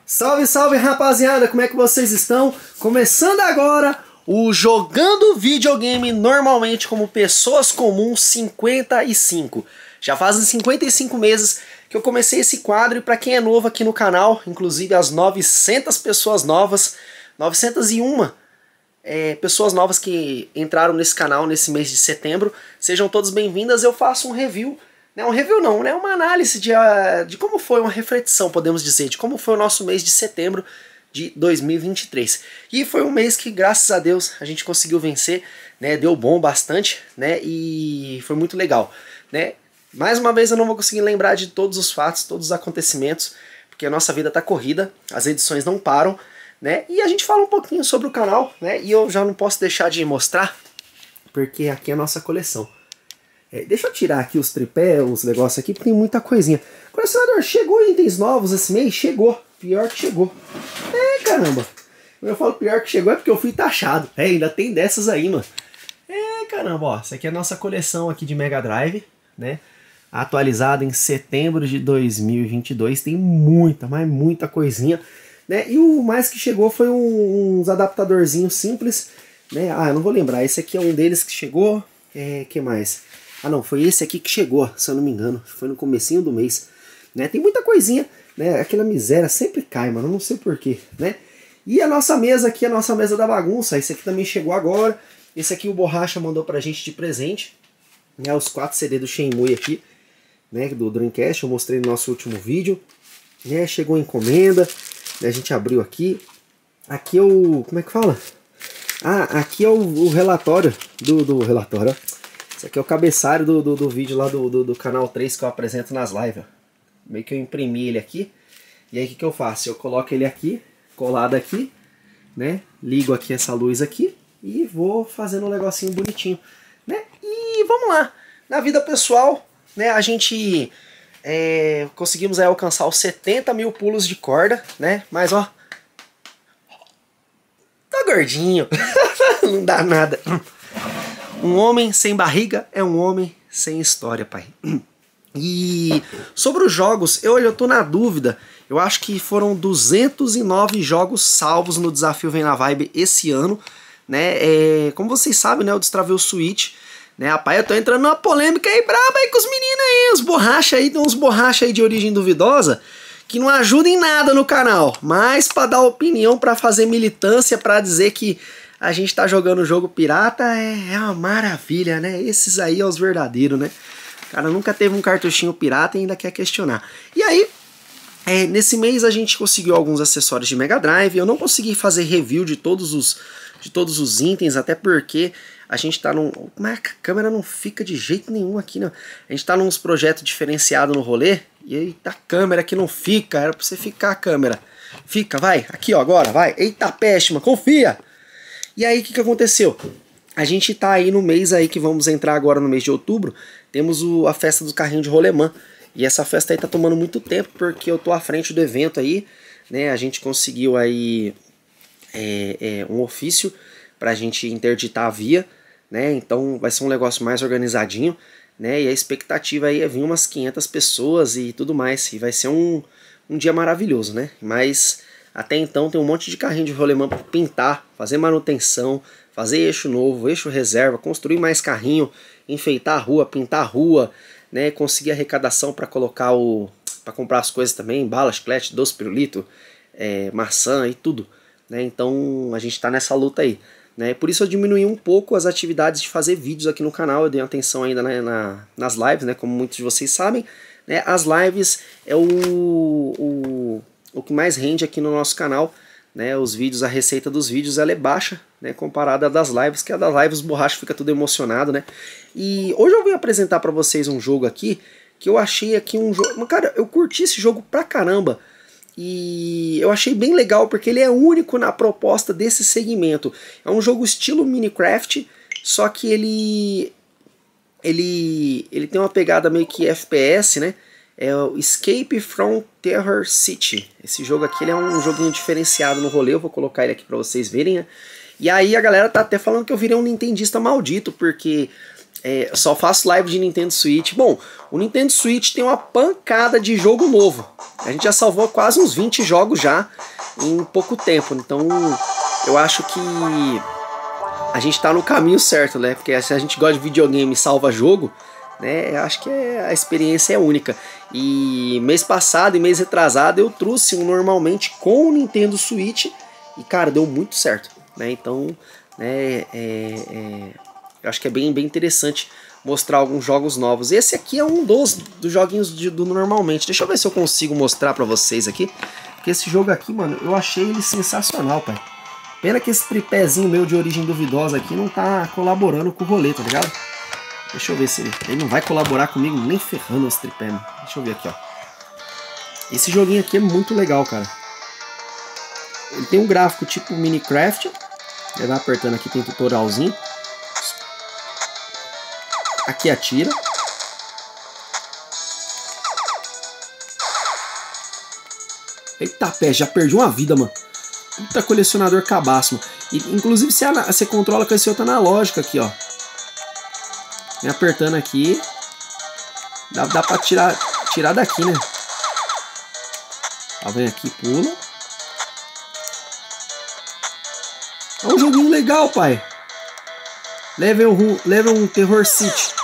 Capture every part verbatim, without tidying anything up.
Salve, salve rapaziada, como é que vocês estão? Começando agora o Jogando Videogame Normalmente como Pessoas Comuns cinquenta e cinco. Já fazem cinquenta e cinco meses que eu comecei esse quadro e para quem é novo aqui no canal, inclusive as novecentas pessoas novas, novecentas e uma é, pessoas novas que entraram nesse canal nesse mês de setembro, sejam todas bem-vindas. Eu faço um review. Não, um review não, né? Uma análise de, uh, de como foi, uma reflexão, podemos dizer, de como foi o nosso mês de setembro de dois mil e vinte e três. E foi um mês que, graças a Deus, a gente conseguiu vencer, né? Deu bom bastante, né? E foi muito legal, né? Mais uma vez eu não vou conseguir lembrar de todos os fatos, todos os acontecimentos, porque a nossa vida tá corrida, as edições não param, né? E a gente fala um pouquinho sobre o canal, né? E eu já não posso deixar de mostrar, porque aqui é a nossa coleção. É, deixa eu tirar aqui os tripé, os negócios aqui, porque tem muita coisinha. Colecionador, chegou itens novos esse mês? Chegou. Pior que chegou. É, caramba. Quando eu falo pior que chegou é porque eu fui taxado. É, ainda tem dessas aí, mano. É, caramba, ó. Essa aqui é a nossa coleção aqui de Mega Drive, né? Atualizada em setembro de dois mil e vinte e dois. Tem muita, mas muita coisinha, né? E o mais que chegou foi um, uns adaptadorzinhos simples, né? Ah, eu não vou lembrar. Esse aqui é um deles que chegou. É, que mais? Ah não, foi esse aqui que chegou, se eu não me engano. Foi no comecinho do mês, né? Tem muita coisinha, né? Aquela miséria sempre cai, mano, não sei porquê, né? E a nossa mesa aqui, a nossa mesa da bagunça. Esse aqui também chegou agora. Esse aqui o Borracha mandou pra gente de presente, né? Os quatro C D do Shenmue aqui, né? Do Dreamcast, eu mostrei no nosso último vídeo, né? Chegou a encomenda, né? A gente abriu aqui. Aqui é o... como é que fala? Ah, aqui é o, o relatório do, do relatório, ó. Esse aqui é o cabeçalho do, do, do vídeo lá do, do, do canal três que eu apresento nas lives. Meio que eu imprimi ele aqui. E aí o que, que eu faço? Eu coloco ele aqui, colado aqui, né? Ligo aqui essa luz aqui e vou fazendo um negocinho bonitinho, né? E vamos lá. Na vida pessoal, né? A gente é, conseguimos aí alcançar os setenta mil pulos de corda, né? Mas ó, tá gordinho. Não dá nada. Um homem sem barriga é um homem sem história, pai. E sobre os jogos, eu, eu tô na dúvida. Eu acho que foram duzentos e nove jogos salvos no Desafio Vem na Vibe esse ano, né? É, como vocês sabem, né? Eu destravei o Switch, né? Rapaz, eu tô entrando numa polêmica aí braba aí com os meninos aí. Os borracha aí, tem uns borracha aí de origem duvidosa que não ajudam em nada no canal, mas pra dar opinião, pra fazer militância, pra dizer que a gente tá jogando jogo pirata é, é uma maravilha, né? Esses aí é os verdadeiros, né? O cara nunca teve um cartuchinho pirata e ainda quer questionar. E aí, é, nesse mês a gente conseguiu alguns acessórios de Mega Drive. Eu não consegui fazer review de todos os, de todos os itens, até porque a gente tá num... Mas a câmera não fica de jeito nenhum aqui, né? A gente tá num projetos diferenciados no rolê, e aí tá a câmera que não fica, era pra você ficar a câmera. Fica, vai, aqui ó, agora, vai. Eita péssima, confia! E aí o que, que aconteceu? A gente tá aí no mês aí que vamos entrar agora no mês de outubro, temos o, a festa do carrinho de rolemã. E essa festa aí tá tomando muito tempo porque eu tô à frente do evento aí, né? A gente conseguiu aí é, é, um ofício pra gente interditar a via, né? Então vai ser um negócio mais organizadinho, né? E a expectativa aí é vir umas quinhentas pessoas e tudo mais. E vai ser um, um dia maravilhoso, né? Mas até então tem um monte de carrinho de rolemã para pintar, fazer manutenção, fazer eixo novo, eixo reserva, construir mais carrinho, enfeitar a rua, pintar a rua, né, conseguir arrecadação para colocar o, para comprar as coisas também, bala, chiclete, doce, pirulito, é, maçã e tudo, né? Então a gente está nessa luta aí, né? Por isso eu diminuí um pouco as atividades de fazer vídeos aqui no canal. Eu dei atenção ainda na, na, nas lives, né? Como muitos de vocês sabem, né? As lives é o, o o que mais rende aqui no nosso canal, né? Os vídeos, a receita dos vídeos ela é baixa, né? Comparada à das lives, que a das lives o borracha fica tudo emocionado, né? E hoje eu vim apresentar para vocês um jogo aqui que eu achei aqui um jogo, cara, eu curti esse jogo pra caramba e eu achei bem legal porque ele é único na proposta desse segmento. É um jogo estilo Minecraft, só que ele ele ele tem uma pegada meio que F P S, né? É o Escape from Terror City. Esse jogo aqui ele é um joguinho diferenciado no rolê. Eu vou colocar ele aqui pra vocês verem, né? E aí a galera tá até falando que eu virei um nintendista maldito, porque É, só faço live de Nintendo Switch. Bom, o Nintendo Switch tem uma pancada de jogo novo. A gente já salvou quase uns vinte jogos já em pouco tempo. Então eu acho que a gente tá no caminho certo, né? Porque se a gente gosta de videogame e salva jogo, né? Eu acho que é, a experiência é única. E mês passado e mês retrasado eu trouxe um normalmente com o Nintendo Switch e, cara, deu muito certo, né? Então, né, é, é, eu acho que é bem, bem interessante mostrar alguns jogos novos. Esse aqui é um dos, dos joguinhos de, do normalmente. Deixa eu ver se eu consigo mostrar pra vocês aqui. Porque esse jogo aqui, mano, eu achei ele sensacional, pai. Pena que esse tripézinho meu de origem duvidosa aqui não tá colaborando com o rolê, tá ligado? Deixa eu ver se ele, ele não vai colaborar comigo nem ferrando esse tripé, mano. Deixa eu ver aqui, ó. Esse joguinho aqui é muito legal, cara. Ele tem um gráfico tipo Minecraft. Ele vai apertando aqui, tem tutorialzinho. Aqui atira. Eita pé, já perdi uma vida, mano. Puta colecionador cabaço, mano. E, inclusive você, você controla com esse outro analógico aqui, ó. Vem apertando aqui. Dá, dá pra tirar, tirar daqui, né? Ó, vem aqui, pula. É um joguinho legal, pai. Level, level um Terror City.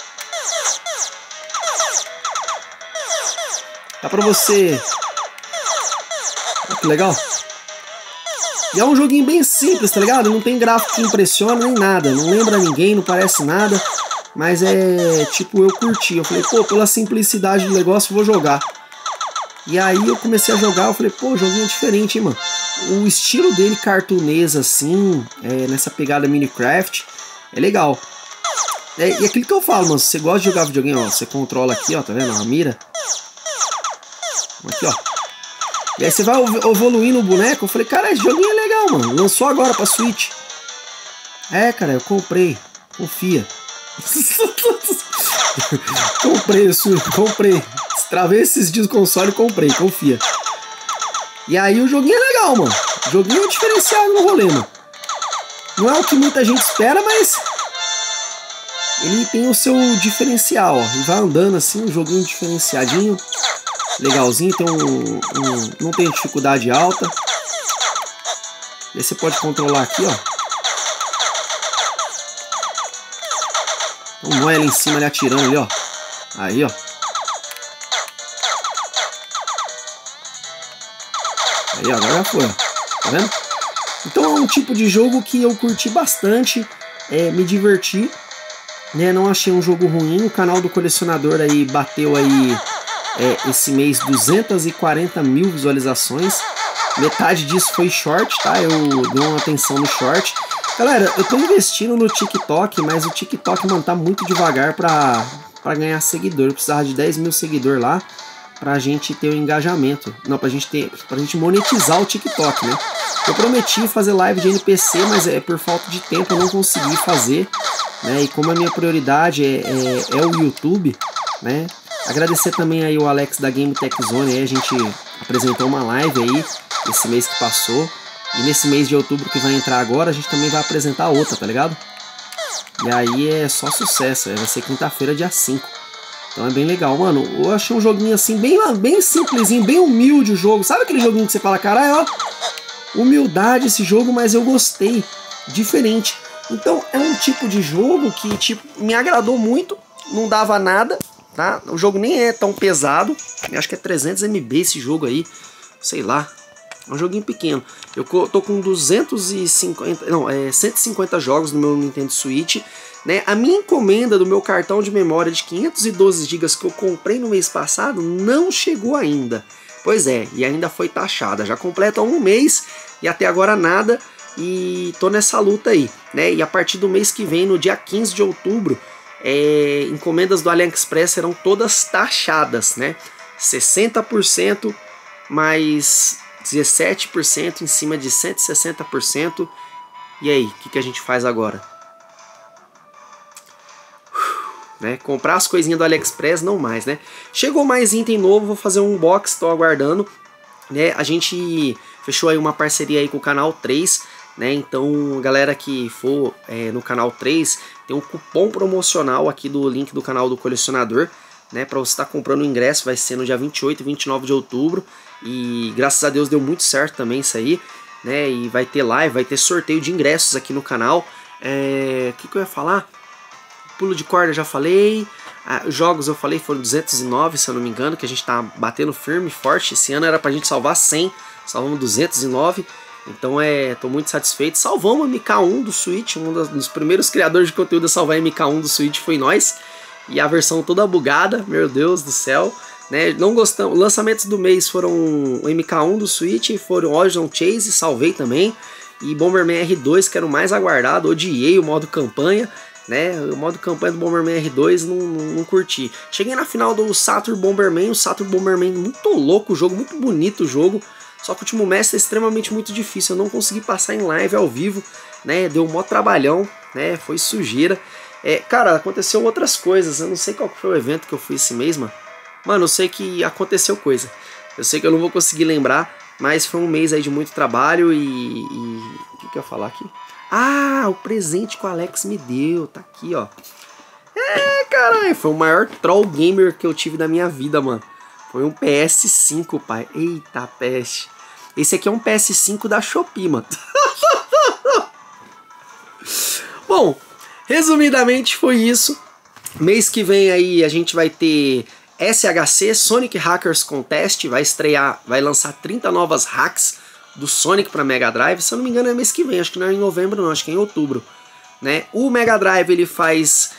Dá pra você... Olha que legal. E é um joguinho bem simples, tá ligado? Não tem gráfico que impressiona nem nada. Não lembra ninguém, não parece nada. Mas é tipo, eu curti. Eu falei, pô, pela simplicidade do negócio, vou jogar. E aí eu comecei a jogar, eu falei, pô, joguinho diferente, hein, mano. O estilo dele cartunês, assim, é, nessa pegada Minecraft, é legal. É, e aquilo que eu falo, mano, se você gosta de jogar videogame, ó, você controla aqui, ó, tá vendo? A mira. Aqui, ó. E aí você vai evoluindo o boneco. Eu falei, cara, esse joguinho é legal, mano. Lançou agora pra Switch. É, cara, eu comprei. Confia. comprei, eu comprei. Travei esses dias o console e comprei, confia. E aí o joguinho é legal, mano. O joguinho é diferenciado no rolê, mano. Não é o que muita gente espera, mas ele tem o seu diferencial, ó. Ele vai andando assim, um joguinho diferenciadinho. Legalzinho, tem um, um, não tem dificuldade alta. E aí você pode controlar aqui, ó. Um nó ali em cima, ele atirando ali, ó. Aí, ó. Aí, agora já foi, ó. Tá vendo? Então é um tipo de jogo que eu curti bastante, é, me diverti, né? Não achei um jogo ruim. O canal do colecionador aí bateu aí é, esse mês duzentas e quarenta mil visualizações. Metade disso foi short, tá? Eu dei uma atenção no short. Galera, eu tô investindo no TikTok, mas o TikTok, mano, tá muito devagar pra, pra ganhar seguidor. Eu precisava de dez mil seguidores lá pra gente ter o engajamento. Não, pra gente ter, pra gente monetizar o TikTok, né? Eu prometi fazer live de N P C, mas é por falta de tempo eu não consegui fazer, né? E como a minha prioridade é, é, é o YouTube, né? Agradecer também aí o Alex da Game Tech Zone, aí a gente apresentou uma live aí esse mês que passou. E nesse mês de outubro que vai entrar agora, a gente também vai apresentar outra, tá ligado? E aí é só sucesso, vai ser quinta-feira, dia cinco. Então é bem legal, mano. Eu achei um joguinho assim, bem, bem simplesinho, bem humilde o jogo. Sabe aquele joguinho que você fala, caralho, ó, humildade esse jogo, mas eu gostei. Diferente. Então é um tipo de jogo que tipo, me agradou muito, não dava nada, tá? O jogo nem é tão pesado. Eu acho que é trezentos megabytes esse jogo aí, sei lá. É um joguinho pequeno. Eu tô com duzentos e cinquenta, não, é cento e cinquenta jogos no meu Nintendo Switch, né? A minha encomenda do meu cartão de memória de quinhentos e doze gigas que eu comprei no mês passado não chegou ainda. Pois é, e ainda foi taxada. Já completa um mês e até agora nada. E tô nessa luta aí, né? E a partir do mês que vem, no dia quinze de outubro, é, encomendas do AliExpress serão todas taxadas, né? sessenta por cento mais dezessete por cento em cima de cento e sessenta por cento. E aí, o que, que a gente faz agora? Uf, né? Comprar as coisinhas do AliExpress, não mais, né? Chegou mais item novo, vou fazer um unboxing, estou aguardando, né? A gente fechou aí uma parceria aí com o canal três, né? Então, galera que for é, no canal três, tem um cupom promocional aqui do link do canal do colecionador, né? Para você estar tá comprando o ingresso, vai ser no dia vinte e oito e vinte e nove de outubro. E graças a Deus deu muito certo também isso aí, né? E vai ter live, vai ter sorteio de ingressos aqui no canal. É... O que, que eu ia falar? Pulo de corda já falei. Ah, jogos eu falei foram duzentos e nove, se eu não me engano, que a gente tá batendo firme, forte. Esse ano era pra gente salvar cem, salvamos duzentos e nove. Então é, tô muito satisfeito. Salvamos o M K um do Switch, um dos primeiros criadores de conteúdo a salvar M K um do Switch foi nós. E a versão toda bugada, meu Deus do céu, né? Não gostamos. Lançamentos do mês foram o M K um do Switch, foram Horizon Chase, salvei também. E Bomberman R dois, que era o mais aguardado, odiei o modo campanha. Né, o modo campanha do Bomberman R dois não, não, não curti. Cheguei na final do Saturn Bomberman, o Saturn Bomberman muito louco o jogo, muito bonito o jogo, só que o último mestre é extremamente muito difícil, eu não consegui passar em live ao vivo, né, deu um mó trabalhão, né, foi sujeira. É, cara, aconteceu outras coisas, eu não sei qual foi o evento que eu fui esse mês, mano. Mano, eu sei que aconteceu coisa, eu sei que eu não vou conseguir lembrar, mas foi um mês aí de muito trabalho e... e... o que, que eu ia falar aqui? Ah, o presente que o Alex me deu, tá aqui, ó. É, caralho, foi o maior troll gamer que eu tive da minha vida, mano. Foi um P S cinco, pai. Eita, peste. Esse aqui é um P S cinco da Shopee, mano. Bom, resumidamente foi isso. Mês que vem aí a gente vai ter S H C, Sonic Hackers Contest. Vai estrear, vai lançar trinta novas hacks do Sonic para Mega Drive, se eu não me engano é mês que vem, acho que não é em novembro não, acho que é em outubro, né? O Mega Drive ele faz,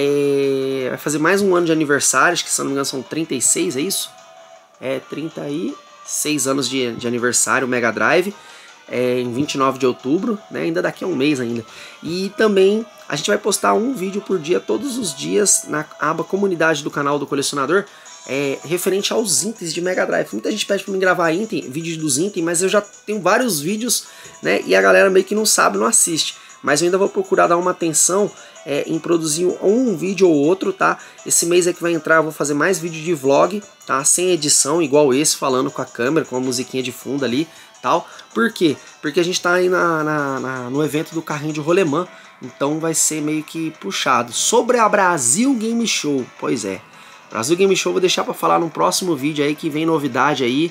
é, vai fazer mais um ano de aniversário, acho que se eu não me engano são trinta e seis, é isso? É trinta e seis anos de, de aniversário o Mega Drive, é, em vinte e nove de outubro, né? Ainda daqui a um mês ainda. E também a gente vai postar um vídeo por dia, todos os dias, na aba comunidade do canal do colecionador, É, referente aos itens de Mega Drive. Muita gente pede pra mim gravar item, vídeos dos itens, mas eu já tenho vários vídeos, né, e a galera meio que não sabe, não assiste. Mas eu ainda vou procurar dar uma atenção é, em produzir um vídeo ou outro, tá? Esse mês é que vai entrar, eu vou fazer mais vídeo de vlog, tá? Sem edição, igual esse, falando com a câmera, com a musiquinha de fundo ali, tal. Por quê? Porque a gente tá aí na, na, na, no evento do carrinho de rolemã, então vai ser meio que puxado. Sobre a Brasil Game Show, pois é. Brasil Game Show vou deixar para falar no próximo vídeo aí, que vem novidade aí.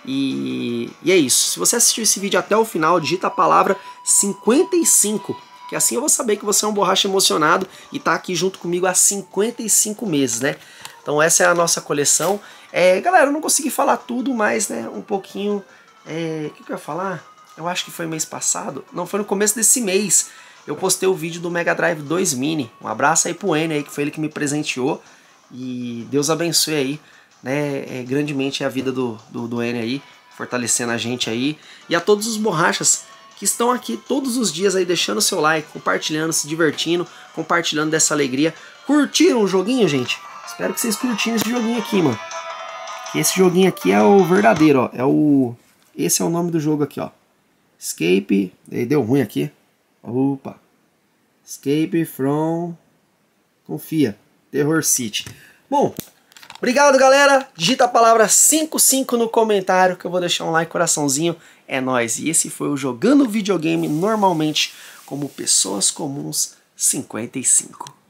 E, e é isso. Se você assistiu esse vídeo até o final, digita a palavra cinquenta e cinco, que assim eu vou saber que você é um borracha emocionado e tá aqui junto comigo há cinquenta e cinco meses, né? Então essa é a nossa coleção. É, galera, eu não consegui falar tudo, mas né, um pouquinho... É, o que, que eu ia falar? Eu acho que foi mês passado. Não, foi no começo desse mês. Eu postei o vídeo do Mega Drive dois Mini. Um abraço aí pro Enio aí, que foi ele que me presenteou. E Deus abençoe aí, né, é, grandemente a vida do, do, do Enio aí, fortalecendo a gente aí. E a todos os borrachas que estão aqui todos os dias aí, deixando seu like, compartilhando, se divertindo, compartilhando dessa alegria. Curtiram o joguinho, gente? Espero que vocês curtiram esse joguinho aqui, mano. Que esse joguinho aqui é o verdadeiro, ó. É o... Esse é o nome do jogo aqui, ó. Escape... Deu ruim aqui. Opa. Escape from... Confia. Terror City. Bom, obrigado, galera. Digita a palavra cinquenta e cinco no comentário que eu vou deixar um like, coraçãozinho. É nóis. E esse foi o Jogando Videogame Normalmente como Pessoas Comuns cinquenta e cinco.